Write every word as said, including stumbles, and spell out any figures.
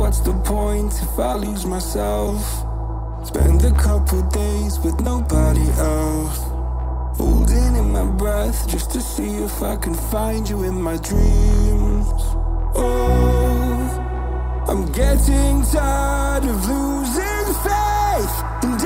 what's the point if I lose myself? Spend a couple days with nobody else, holding in my breath just to see if I can find you in my dreams. Oh, I'm getting tired of losing faith, and